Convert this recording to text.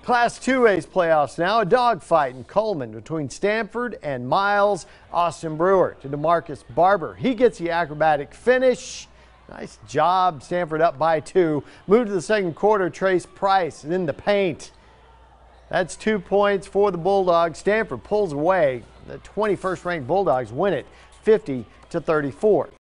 Class 2A's playoffs now. A dogfight in Coleman between Stamford and Miles. Austin Brewer to DeMarcus Barber. He gets the acrobatic finish. Nice job. Stamford up by 2. Move to the second quarter. Trace Price in the paint. That's 2 points for the Bulldogs. Stanford pulls away. The 21st ranked Bulldogs win it 50-34.